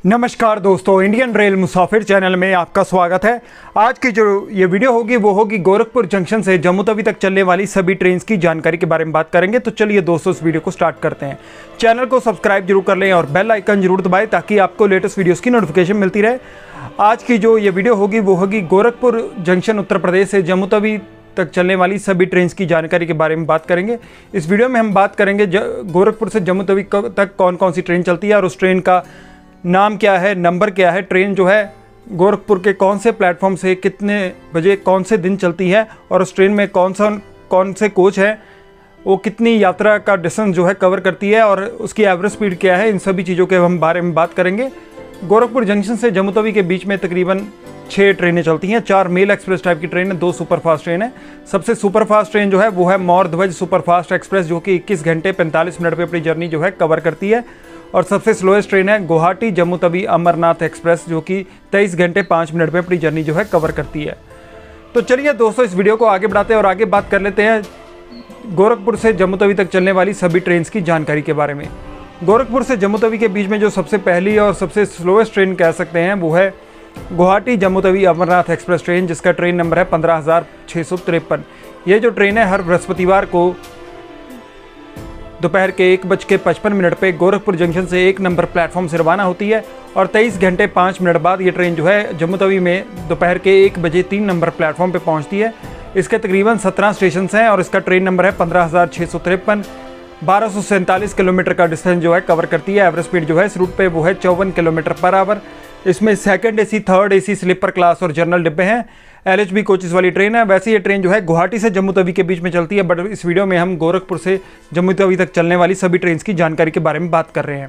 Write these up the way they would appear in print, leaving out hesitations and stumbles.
नमस्कार दोस्तों, Indian rail मुसाफिर channel में आपका स्वागत है। आज की जो ये वीडियो होगी वो होगी गोरखपुर जंक्शन से जम्मू तवी तक चलने वाली सभी ट्रेन की जानकारी के बारे में बात करेंगे। तो चलिए दोस्तों इस वीडियो को स्टार्ट करते हैं। चैनल को सब्सक्राइब जरूर कर लें और बेल आइकन जरूर दबाएं ताकि आपको लेटेस्ट वीडियोज़ की नोटिफिकेशन मिलती रहे। आज की जो ये वीडियो होगी वो होगी गोरखपुर जंक्शन उत्तर प्रदेश से जम्मू तवी तक चलने वाली सभी ट्रेन की जानकारी के बारे में बात करेंगे। इस वीडियो में हम बात करेंगे गोरखपुर से जम्मू तवी तक कौन कौन सी ट्रेन चलती है और उस ट्रेन का नाम क्या है, नंबर क्या है, ट्रेन जो है गोरखपुर के कौन से प्लेटफॉर्म से कितने बजे कौन से दिन चलती है और उस ट्रेन में कौन से कोच है, वो कितनी यात्रा का डिस्टेंस जो है कवर करती है और उसकी एवरेज स्पीड क्या है, इन सभी चीज़ों के हम बारे में बात करेंगे। गोरखपुर जंक्शन से जम्मू तवी के बीच में तकरीबन 6 ट्रेनें चलती हैं। 4 मेल एक्सप्रेस टाइप की ट्रेन है, 2 सुपरफास्ट ट्रेन है। सबसे सुपरफास्ट ट्रेन जो है वो है मौर ध्वज सुपरफास्ट एक्सप्रेस, जो कि 21 घंटे 45 मिनट पे अपनी जर्नी जो है कवर करती है। और सबसे स्लोएस्ट ट्रेन है गुवाहाटी जम्मू तवी अमरनाथ एक्सप्रेस, जो कि 23 घंटे 5 मिनट में अपनी जर्नी जो है कवर करती है। तो चलिए दोस्तों इस वीडियो को आगे बढ़ाते हैं और आगे बात कर लेते हैं गोरखपुर से जम्मू तवी तक चलने वाली सभी ट्रेन की जानकारी के बारे में। गोरखपुर से जम्मू तवी के बीच में जो सबसे पहली और सबसे स्लोएस्ट ट्रेन कह सकते हैं वो है गुवाहाटी जम्मू तवी अमरनाथ एक्सप्रेस ट्रेन, जिसका ट्रेन नंबर है 15,653। ये जो ट्रेन है हर बृहस्पतिवार को दोपहर के 1:55 पे गोरखपुर जंक्शन से 1 नंबर प्लेटफॉर्म से रवाना होती है और 23 घंटे 5 मिनट बाद ये ट्रेन जो है जम्मू तवी में दोपहर के 1 बजे 3 नंबर प्लेटफॉर्म पे पहुंचती है। इसके तकरीबन 17 स्टेशन हैं और इसका ट्रेन नंबर है 15,653। 1247 किलोमीटर का डिस्टेंस जो है कवर करती है। एवरेज स्पीड जो है इस रूट पे वो है 54 किलोमीटर पर आवर। इसमें second AC, third AC, sleeper class और जनरल डिब्बे हैं। LHB कोचेस वाली ट्रेन है। वैसे ये ट्रेन जो है गुवाहाटी से जम्मू तवी के बीच में चलती है, बट इस वीडियो में हम गोरखपुर से जम्मू तवी तक चलने वाली सभी ट्रेन की जानकारी के बारे में बात कर रहे हैं।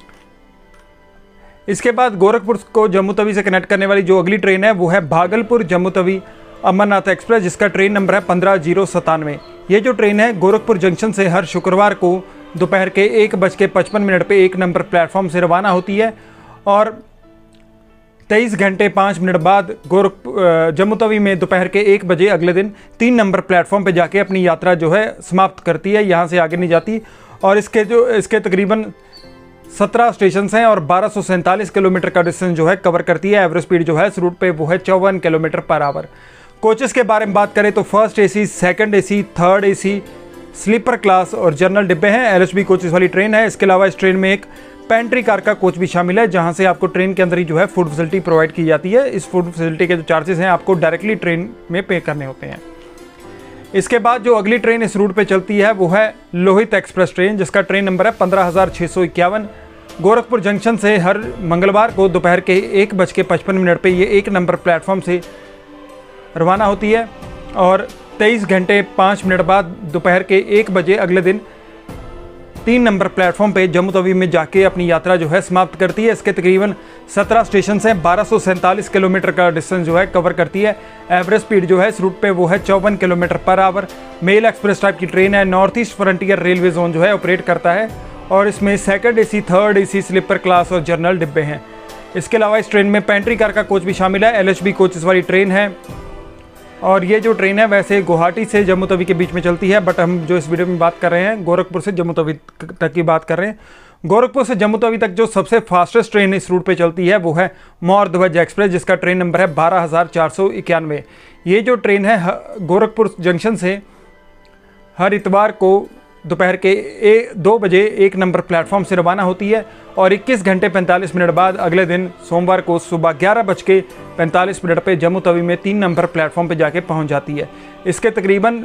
इसके बाद गोरखपुर को जम्मू तवी से कनेक्ट करने वाली जो अगली ट्रेन है वो है भागलपुर जम्मू तवी अमरनाथ एक्सप्रेस, जिसका ट्रेन नंबर है 15,097। ये जो ट्रेन है गोरखपुर जंक्शन से हर शुक्रवार को दोपहर के 1:55 पे 1 नंबर प्लेटफॉर्म से रवाना होती है और 23 घंटे 5 मिनट बाद जम्मू तवी में दोपहर के 1 बजे अगले दिन 3 नंबर प्लेटफॉर्म पे जाके अपनी यात्रा जो है समाप्त करती है। यहाँ से आगे नहीं जाती और इसके तकरीबन 17 स्टेशन हैं और 1247 किलोमीटर का डिस्टेंस जो है कवर करती है। एवरेज स्पीड जो है इस रूट पे वो है 54 किलोमीटर पर आवर। कोचेस के बारे में बात करें तो first AC, second AC, third AC, sleeper class और जनरल डिब्बे हैं। LHB कोचेस वाली ट्रेन है। इसके अलावा इस ट्रेन में एक पेंट्री कार का कोच भी शामिल है, जहां से आपको ट्रेन के अंदर ही जो है फूड फैसिलिटी प्रोवाइड की जाती है। इस फूड फैसिलिटी के जो चार्जेस हैं आपको डायरेक्टली ट्रेन में पे करने होते हैं। इसके बाद जो अगली ट्रेन इस रूट पे चलती है वो है लोहित एक्सप्रेस ट्रेन, जिसका ट्रेन नंबर है 15,651। गोरखपुर जंक्शन से हर मंगलवार को दोपहर के 1:55 पे ये 1 नंबर प्लेटफॉर्म से रवाना होती है और 23 घंटे 5 मिनट बाद दोपहर के 1 बजे अगले दिन 3 नंबर प्लेटफॉर्म पे जम्मू तवी में जाके अपनी यात्रा जो है समाप्त करती है। इसके तकरीबन 17 स्टेशन हैं। 1247 किलोमीटर का डिस्टेंस जो है कवर करती है। एवरेज स्पीड जो है इस रूट पे वो है 54 kilometre per hour. Mail express type की ट्रेन है। North east frontier railway zone जो है ऑपरेट करता है और इसमें second AC, third AC, sleeper class और जनरल डिब्बे हैं। इसके अलावा इस ट्रेन में पेंट्री कार का कोच भी शामिल है। LHB कोचेस वाली ट्रेन है और ये जो ट्रेन है वैसे गुवाहाटी से जम्मू तवी के बीच में चलती है, बट हम जो इस वीडियो में बात कर रहे हैं गोरखपुर से जम्मू तवी तक की बात कर रहे हैं। गोरखपुर से जम्मू तवी तक जो सबसे फास्टेस्ट ट्रेन इस रूट पे चलती है वो है मौर ध्वज एक्सप्रेस, जिसका ट्रेन नंबर है 12,491। ये जो ट्रेन है गोरखपुर जंक्शन से हर इतवार को दोपहर के 2 बजे 1 नंबर प्लेटफॉर्म से रवाना होती है और 21 घंटे 45 मिनट बाद अगले दिन सोमवार को सुबह 11:45 पे जम्मू तवी में 3 नंबर प्लेटफॉर्म पे जाके पहुंच जाती है। इसके तकरीबन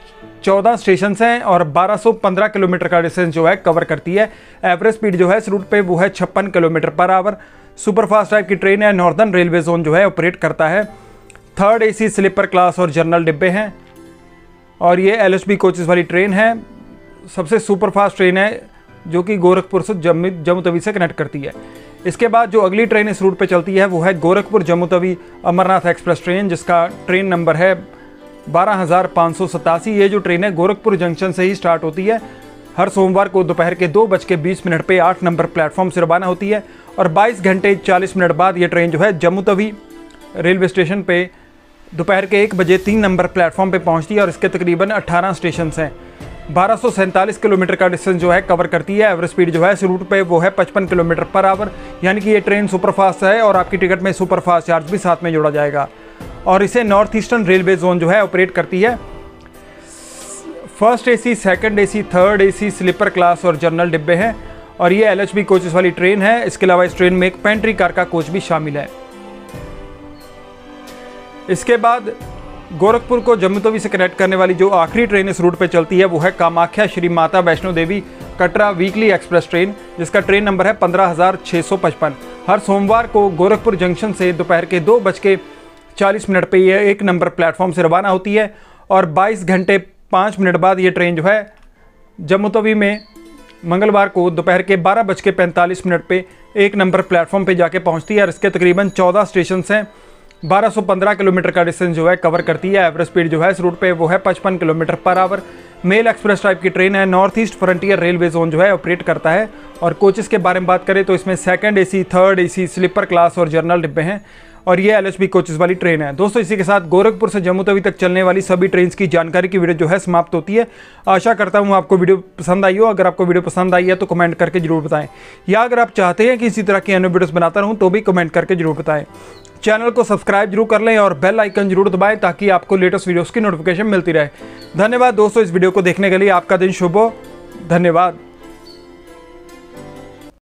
14 स्टेशन हैं और 1215 किलोमीटर का डिस्टेंस जो है कवर करती है। एवरेज स्पीड जो है इस रूट पे वो है 56 kilometre per hour. Superfast type की ट्रेन है। नॉर्दर्न रेलवे जोन जो है ऑपरेट करता है। थर्ड एसी, स्लीपर क्लास और जनरल डिब्बे हैं और ये LHB कोचेस वाली ट्रेन है। सबसे सुपरफास्ट ट्रेन है जो कि गोरखपुर से जम्मू तवी से कनेक्ट करती है। इसके बाद जो अगली ट्रेन इस रूट पे चलती है वो है गोरखपुर जम्मू तवी अमरनाथ एक्सप्रेस ट्रेन, जिसका ट्रेन नंबर है 12,587। ये जो ट्रेन है गोरखपुर जंक्शन से ही स्टार्ट होती है। हर सोमवार को दोपहर के 2:20 पे 8 नंबर प्लेटफॉर्म से रवाना होती है और 22 घंटे 40 मिनट बाद ये ट्रेन जो है जम्मू तवी रेलवे स्टेशन पे दोपहर के 1 बजे 3 नंबर प्लेटफॉर्म पे पहुंचती है और इसके तकरीबन 18 स्टेशन हैं। 1247 किलोमीटर का डिस्टेंस जो है कवर करती है। एवरेज स्पीड जो है इस रूट पे वो है 55 किलोमीटर पर आवर, यानी कि ये ट्रेन सुपरफास्ट है और आपकी टिकट में सुपरफास्ट चार्ज भी साथ में जोड़ा जाएगा। और इसे नॉर्थ ईस्टर्न रेलवे जोन जो है ऑपरेट करती है। First AC, second AC, third AC, sleeper class और जनरल डिब्बे हैं और ये LHB कोचेस वाली ट्रेन है। इसके अलावा इस ट्रेन में एक पेंट्री कार का कोच भी शामिल है। इसके बाद गोरखपुर को जम्मू तवी से कनेक्ट करने वाली जो आखिरी ट्रेन इस रूट पे चलती है वो है Kamakhya Shri Mata Vaishno Devi Katra weekly express train, जिसका ट्रेन नंबर है 15,655। हर सोमवार को गोरखपुर जंक्शन से दोपहर के 2:40 पे ये एक नंबर प्लेटफॉर्म से रवाना होती है और 22 घंटे 5 मिनट बाद ये ट्रेन जो है जम्मू तवी में मंगलवार को दोपहर के 12:45 पे एक नंबर प्लेटफॉर्म पे जाके पहुंचती है और इसके तकरीबन 14 स्टेशन हैं। 1215 किलोमीटर का डिस्टेंस जो है कवर करती है। एवरेज स्पीड जो है इस रूट पे वो है 55 kilometre per hour. Mail express type की ट्रेन है। North east frontier railway zone जो है ऑपरेट करता है। और कोचेस के बारे में बात करें तो इसमें second AC, third AC, sleeper class और जनरल डिब्बे हैं और ये LHB कोचेस वाली ट्रेन है। दोस्तों इसी के साथ गोरखपुर से जम्मू तवी तक चलने वाली सभी ट्रेन की जानकारी की वीडियो जो है समाप्त होती है। आशा करता हूँ आपको वीडियो पसंद आई हो। अगर आपको वीडियो पसंद आई है तो कमेंट करके जरूर बताएं, या अगर आप चाहते हैं कि इसी तरह की अन्य वीडियोस बनाता रहूँ तो भी कमेंट करके जरूर बताएं। चैनल को सब्सक्राइब जरूर कर लें और बेल आइकन जरूर दबाएं ताकि आपको लेटेस्ट वीडियोस की नोटिफिकेशन मिलती रहे। धन्यवाद दोस्तों इस वीडियो को देखने के लिए। आपका दिन शुभ हो। धन्यवाद।